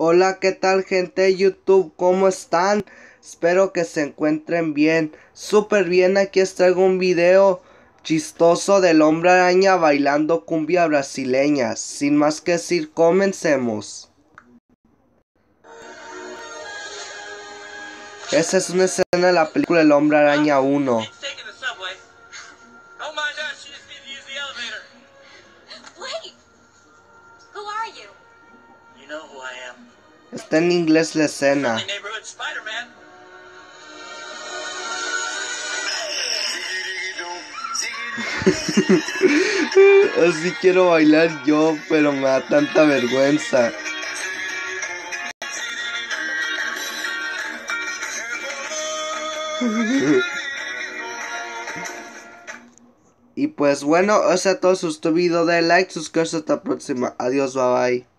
Hola, ¿qué tal gente de YouTube? ¿Cómo están? Espero que se encuentren bien. Súper bien, aquí les traigo un video chistoso del hombre araña bailando cumbia brasileña. Sin más que decir, comencemos. Esa es una escena de la película El Hombre Araña 1. Está en inglés la escena. Así quiero bailar yo, pero me da tanta vergüenza. Y pues bueno, o sea, todo su video de like, suscríbete hasta la próxima. Adiós, bye bye.